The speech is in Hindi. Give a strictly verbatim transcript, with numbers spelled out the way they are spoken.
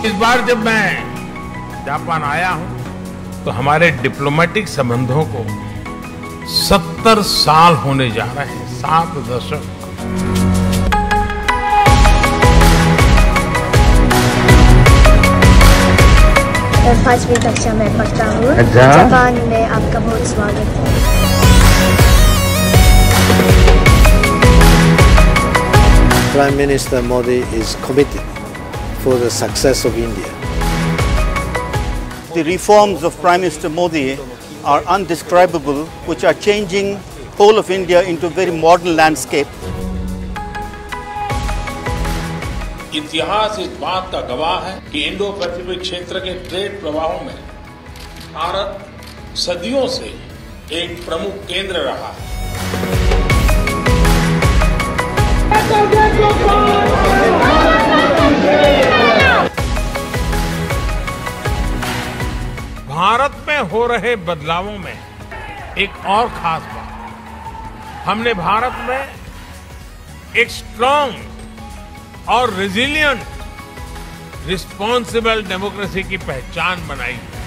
इस बार जब मैं जापान आया हूं तो हमारे डिप्लोमेटिक संबंधों को सत्तर साल होने जा रहे हैं, सात दशक। मैं पांचवी कक्षा में पढ़ता हूँ। जापान में आपका बहुत स्वागत है। Prime Minister Modi is committed for the success of India. The reforms of Prime Minister Modi are undescribable, which are changing whole of India into a very modern landscape. इतिहास इस बात का गवाह है कि इंडो पैसिफिक क्षेत्र के ट्रेड प्रवाहों में भारत सदियों से एक प्रमुख केंद्र रहा है। भारत में हो रहे बदलावों में एक और खास बात, हमने भारत में एक स्ट्रांग और रेजिलिएंट रिस्पॉन्सिबल डेमोक्रेसी की पहचान बनाई है।